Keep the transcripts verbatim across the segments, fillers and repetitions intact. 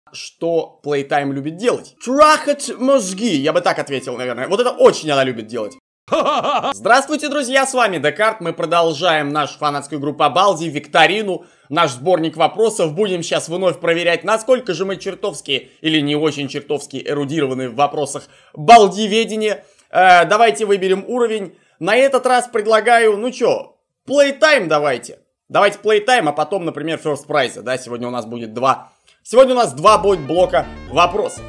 Что Playtime любит делать? Трахать мозги, я бы так ответил, наверное. Вот это очень она любит делать. Здравствуйте, друзья, с вами Декарт. Мы продолжаем нашу фанатскую группу Балди, викторину, наш сборник вопросов. Будем сейчас вновь проверять, насколько же мы чертовски или не очень чертовски эрудированы в вопросах балдиведения. Э, давайте выберем уровень. На этот раз предлагаю, ну чё, Playtime давайте. Давайте Playtime, а потом, например, First Prize. Да, сегодня у нас будет два. Сегодня у нас два будет блока вопросов.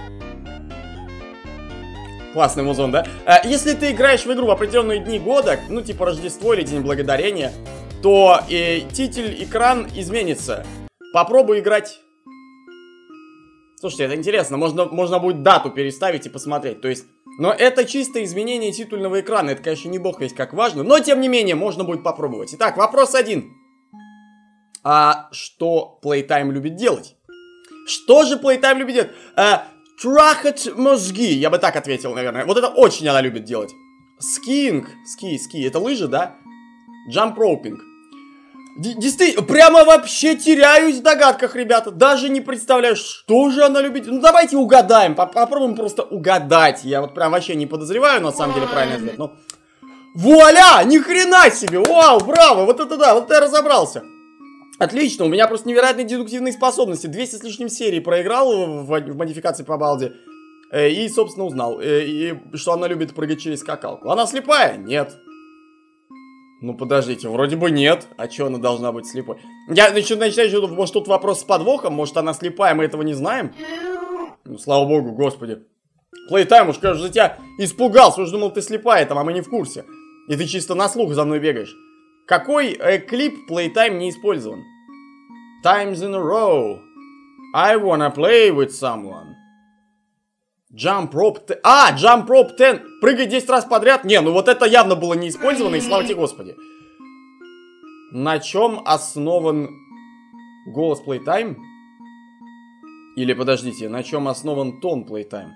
Классный музон, да? Если ты играешь в игру в определенные дни года, ну типа Рождество или День Благодарения, то э, титуль, экран изменится. Попробуй играть. Слушайте, это интересно, можно, можно будет дату переставить и посмотреть. То есть, но это чисто изменение титульного экрана. Это, конечно, не бог весть как важно, но тем не менее можно будет попробовать. Итак, вопрос один. А что Playtime любит делать? Что же Playtime любит делать? А, трахать мозги, я бы так ответил, наверное. Вот это очень она любит делать. Скиинг, ски, ски, это лыжи, да? Джамп-роупинг. Действительно, прямо вообще теряюсь в догадках, ребята. Даже не представляю, что же она любит. Ну, давайте угадаем, попробуем просто угадать. Я вот прям вообще не подозреваю, на самом деле, правильный ответ. Но... Вуаля! Ни хрена себе! Вау, браво! Вот это да, вот это я разобрался. Отлично, у меня просто невероятные дедуктивные способности. двести с лишним серий проиграл в, в модификации по балде. Э, и, собственно, узнал, э, и, что она любит прыгать через скакалку. Она слепая? Нет. Ну, подождите, вроде бы нет. А чё она должна быть слепой? Я начинаю считать, что может тут вопрос с подвохом. Может она слепая, мы этого не знаем? Ну, слава богу, господи. Playtime, уж, кажется, за тебя испугался. Уж думал, ты слепая там, а мы не в курсе. И ты чисто на слух за мной бегаешь. Какой э, клип Playtime не использован? Times in a row. I wanna play with someone. Jump rope... А, jump rope ten. Прыгай десять раз подряд. Не, ну вот это явно было не использовано, и слава тебе, Господи. На чем основан голос Playtime? Или, подождите, на чем основан тон Playtime?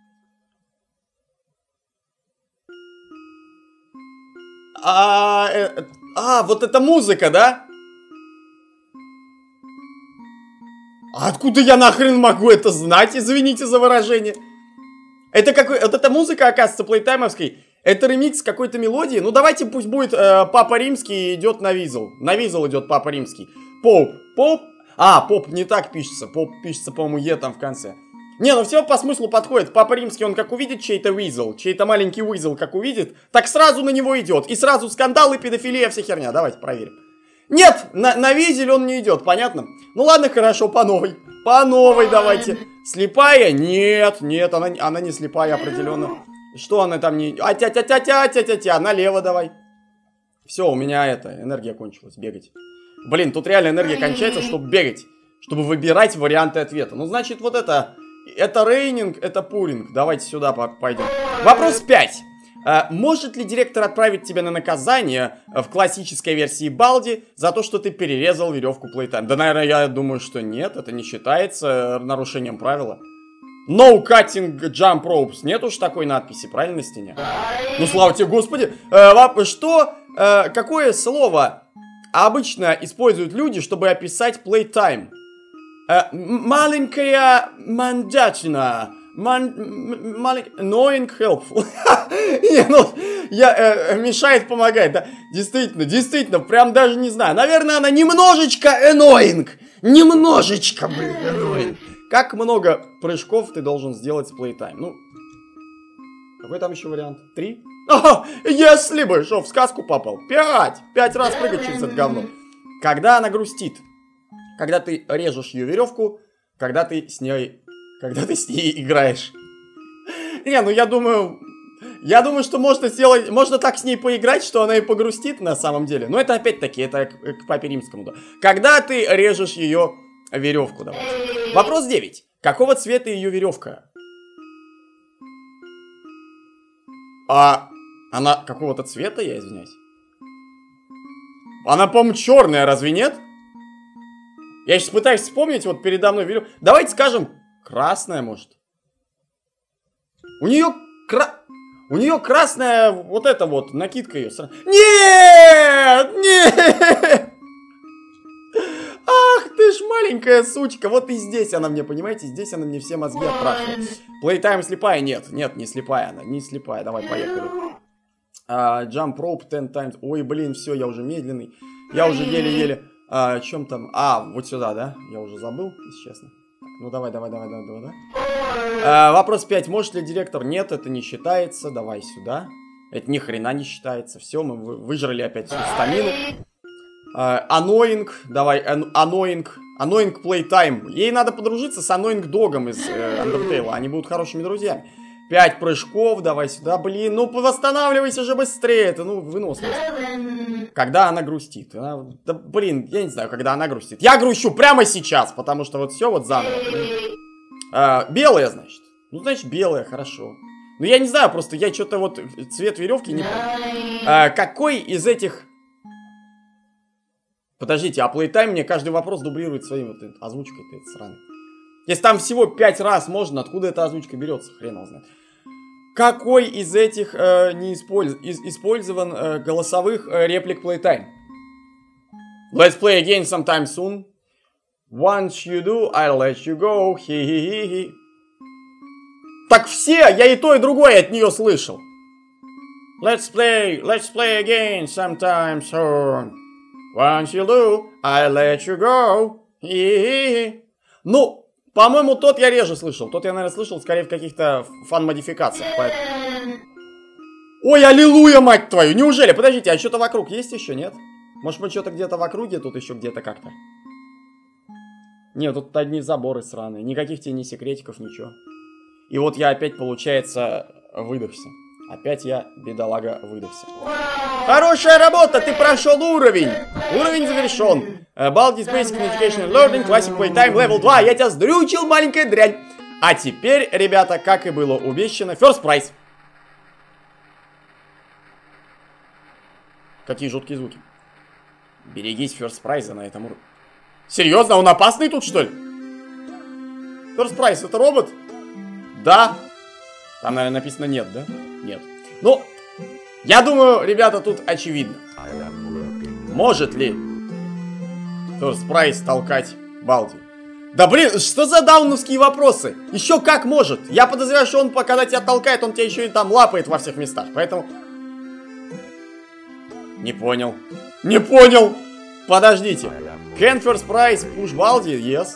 А, э, а, вот эта музыка, да? А откуда я нахрен могу это знать? Извините за выражение. Это какой, вот эта музыка, оказывается, плейтаймовской. Это ремикс какой-то мелодии. Ну давайте пусть будет э, Папа Римский идет на Визел. На Визел идет Папа Римский. Поп, поп. А, поп не так пишется. Поп пишется, по-моему, Е там в конце. Не, ну все по смыслу подходит. Папа Римский, он как увидит чей-то Визел, чей-то маленький Визел, как увидит, так сразу на него идет. И сразу скандалы, педофилия, вся херня. Давайте проверим. Нет, на, на Визель он не идет, понятно? Ну ладно, хорошо, по новой. По новой давайте. Слепая? Нет, нет, она, она не слепая определенно. Что она там не... А тя тя тя тя тя тя тя налево давай. Все, у меня это, энергия кончилась, бегать. Блин, тут реально энергия кончается, чтобы бегать. Чтобы выбирать варианты ответа. Ну, значит, вот это... Это рейнинг, это пуринг. Давайте сюда пойдем. Вопрос пять. А, может ли директор отправить тебя на наказание в классической версии Балди за то, что ты перерезал веревку Playtime? Да, наверное, я думаю, что нет. Это не считается нарушением правила. No cutting jump ropes. Нет уж такой надписи, правильно, на стене? Ну, слава тебе, Господи. А, что, а, какое слово обычно используют люди, чтобы описать Playtime? А, маленькая мандатина. Man, маленький, annoying, helpful. Не, ну, я, э, мешает, помогает, да. Действительно, действительно, прям даже не знаю. Наверное, она немножечко annoying. Немножечко, блин, annoying. Как много прыжков ты должен сделать с Playtime? Ну, какой там еще вариант? Три? О, если бы, что, в сказку попал. Пять. Пять раз прыгать через это говно. Когда она грустит? Когда ты режешь ее веревку, когда ты с ней... Когда ты с ней играешь. Не, ну я думаю... Я думаю, что можно сделать... Можно так с ней поиграть, что она и погрустит на самом деле. Но это опять-таки, это к, к Папе Римскому. Да. Когда ты режешь ее веревку, давай. Вопрос девять. Какого цвета ее веревка? А... Она какого-то цвета, я извиняюсь? Она, по-моему, черная, разве нет? Я сейчас пытаюсь вспомнить, вот передо мной веревка. Давайте скажем... Красная, может? У нее кра... У нее красная вот эта вот накидка ее. Нет! Нет! Ах ты ж маленькая сучка. Вот и здесь она мне, понимаете, здесь она мне все мозги отпрашивает. Playtime слепая? Нет, нет, не слепая она, не слепая. Давай, поехали. Uh, jump rope ten times. Ой, блин, все, я уже медленный. Я уже еле-еле... А, о чем там? А, вот сюда, да? Я уже забыл, если честно. Ну, давай, давай, давай, давай, давай. А, вопрос пять. Может ли директор? Нет, это не считается. Давай сюда. Это ни хрена не считается. Все, мы выжрали опять всю стамину. Uh, annoying, давай, an annoying, annoying playtime. Ей надо подружиться с annoying догом из э, Undertale, они будут хорошими друзьями. Пять прыжков, давай сюда, блин, ну восстанавливайся же быстрее, это, ну, выносливость. Когда она грустит, она, да, блин, я не знаю, когда она грустит. Я грущу прямо сейчас, потому что вот все вот заново. Uh, белая, значит, ну, значит, белая, хорошо. Ну, я не знаю, просто я что-то вот цвет веревки не помню. Uh, какой из этих... Подождите, а Playtime мне каждый вопрос дублирует своим вот озвучкой-то, это сраный. Если там всего пять раз можно, откуда эта озвучка берется, хрен его знает. Какой из этих э, не использ... из... использован э, голосовых э, реплик Playtime? Let's play again sometime soon. Once you do, I'll let you go. Хи-хи-хи-хи. Так все, я и то, и другое от нее слышал. Let's play, let's play again sometime soon. Once you do, I'll let you go. Хи-хи-хи. Ну, по-моему, тот я реже слышал. Тот я, наверное, слышал скорее в каких-то фан-модификациях. Поэтому... Ой, аллилуйя, мать твою! Неужели? Подождите, а что-то вокруг есть еще, нет? Может быть, что-то где-то в округе, тут еще где-то как-то? Нет, тут одни заборы сраные. Никаких тебе ни секретиков, ничего. И вот я опять, получается, выдохся. Опять я, бедолага, выдохся. Хорошая работа, ты прошел уровень. Уровень завершен. Baldi's Basic Education Learning, Classic Playtime, Level два. Я тебя сдрючил, маленькая дрянь. А теперь, ребята, как и было обещано, First Prize. Какие жуткие звуки. Берегись First Prize на этом уровне. Серьезно, он опасный тут, что ли? First Prize, это робот? Да. Там, наверное, написано нет, да? Нет. Ну, я думаю, ребята, тут очевидно. Может ли First Prize толкать Балди? Да блин, что за дауновские вопросы? Еще как может? Я подозреваю, что он, когда тебя толкает, он тебя еще и там лапает во всех местах. Поэтому... Не понял. Не понял! Подождите. Can First Prize push Балди? Yes.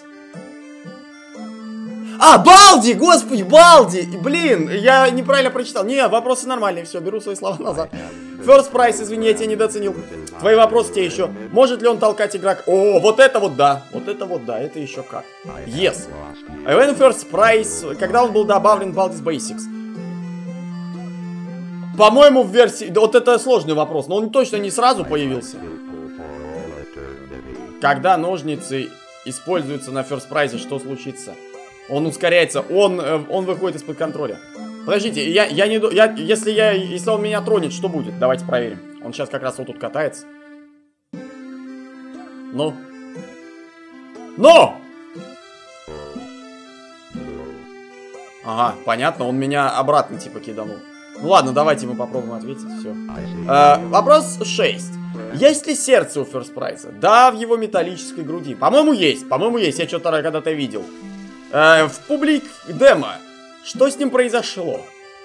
А, Балди! Господи, Балди! Блин, я неправильно прочитал. Не, вопросы нормальные, все, беру свои слова назад. First Prize, извини, я тебя недооценил. Твои вопросы тебе еще. Может ли он толкать игрока? О, вот это вот да. Вот это вот да, это еще как. Yes. When First Prize, когда он был добавлен в Baldi's Basics? По-моему, в версии... Вот это сложный вопрос, но он точно не сразу появился. Когда ножницы используются на First Prize, что случится? Он ускоряется, он, он выходит из-под контроля. Подождите, я, я не... Я, если, я, если он меня тронет, что будет? Давайте проверим. Он сейчас как раз вот тут катается. Ну? Ну! Ага, понятно, он меня обратно типа киданул. Ну ладно, давайте мы попробуем ответить, все. А, вопрос шесть. Есть ли сердце у First Prize? Да, в его металлической груди. По-моему, есть, по-моему, есть, я что-то когда-то видел. В публик демо. Что с ним произошло?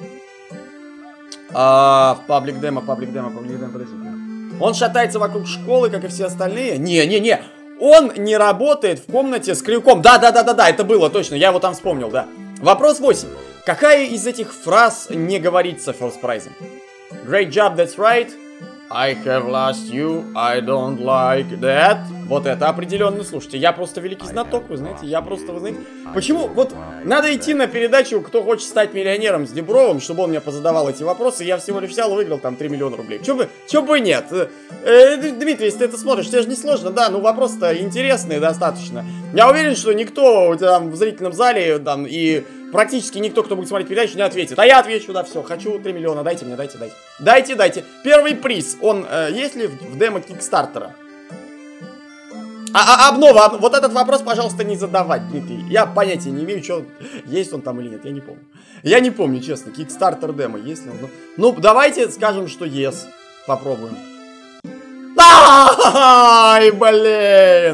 А, в паблик демо, паблик демо, паблик демо, подождите. Он шатается вокруг школы, как и все остальные? Не-не-не. Он не работает в комнате с крюком. Да-да-да-да-да, это было точно, я его там вспомнил, да. Вопрос восемь. Какая из этих фраз не говорится First Prize? Great job, that's right. I have lost you, I don't like that. Вот это определенно, слушайте, я просто великий знаток, вы знаете, я просто, вы знаете. Почему, вот, надо идти на передачу «Кто хочет стать миллионером» с Дебровым, чтобы он мне позадавал эти вопросы, я всего лишь взял и выиграл там три миллиона рублей. Чё бы, чё бы нет? Э, Дмитрий, если ты это смотришь, тебе же не сложно, да, ну вопрос-то интересный достаточно. Я уверен, что никто там в зрительном зале, там, и... Практически никто, кто будет смотреть передачу, не ответит. А я отвечу, да, все, хочу три миллиона, дайте мне, дайте, дайте. Дайте, дайте. Первый приз, он э, есть ли в, в демо Кикстартера? А, а, обнова, об... вот этот вопрос, пожалуйста, не задавать, Дмитрий. Я понятия не имею, что есть он там или нет, я не помню. Я не помню, честно, Кикстартер демо, есть ли он? Ну, ну давайте скажем, что yes. Попробуем. Ай, блин!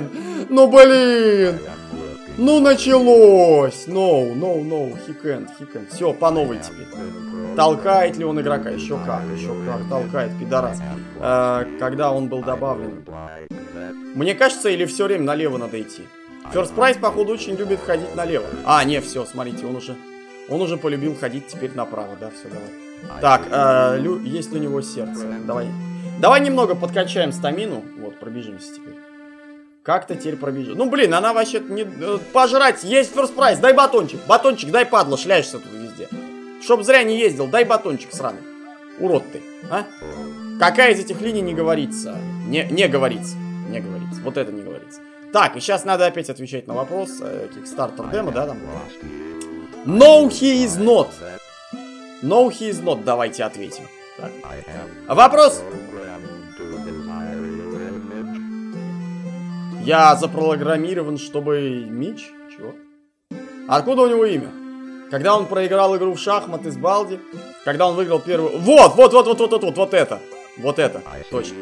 Ну, блин. Ну, началось. No, no, no. He can't, he can't. Все, по новой теперь. Толкает ли он игрока? Еще как, еще как толкает, пидорас. А, когда он был добавлен. Мне кажется, или все время налево надо идти. First Price, походу, очень любит ходить налево. А, не, все, смотрите, он уже, он уже полюбил ходить теперь направо, да, все, давай. Так, э, лю, есть ли у него сердце? Давай. Давай немного подкачаем стамину. Вот, пробежимся теперь. Как-то теперь пробежим. Ну, блин, она вообще не... Э, пожрать, есть First Price, дай батончик. Батончик, дай, падла, шляешься тут везде. Чтоб зря не ездил, дай батончик сраный. Урод ты, а? Какая из этих линий не говорится? Не, не говорится, не говорится. Вот это не говорится. Так, и сейчас надо опять отвечать на вопрос. Kickstarter демо, да, там? No, he is not. No, he is not. Давайте ответим. Так. Вопрос. Я запрограммирован, чтобы... Мич? Чего? Откуда у него имя? Когда он проиграл игру в шахматы с Балди? Когда он выиграл первую... Вот, вот, вот, вот, вот, вот, вот, вот это. Вот это. Точно.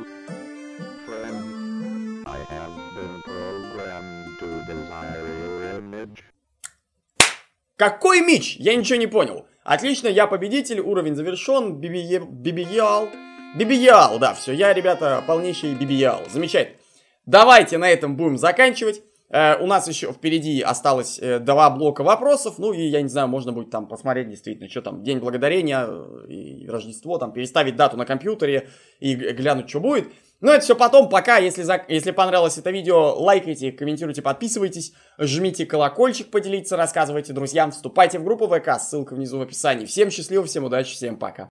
Какой меч? Я ничего не понял. Отлично, я победитель, уровень завершен. Бибиял. Бибиял, да, все, я, ребята, полнейший бибиял. Замечательно. Давайте на этом будем заканчивать. Э, у нас еще впереди осталось э, два блока вопросов. Ну и, я не знаю, можно будет там посмотреть действительно, что там, День Благодарения и Рождество, там, переставить дату на компьютере и глянуть, что будет. Но это все потом, пока, если, за... если понравилось это видео, лайкайте, комментируйте, подписывайтесь, жмите колокольчик, поделиться, рассказывайте друзьям, вступайте в группу ВК, ссылка внизу в описании. Всем счастливо, всем удачи, всем пока.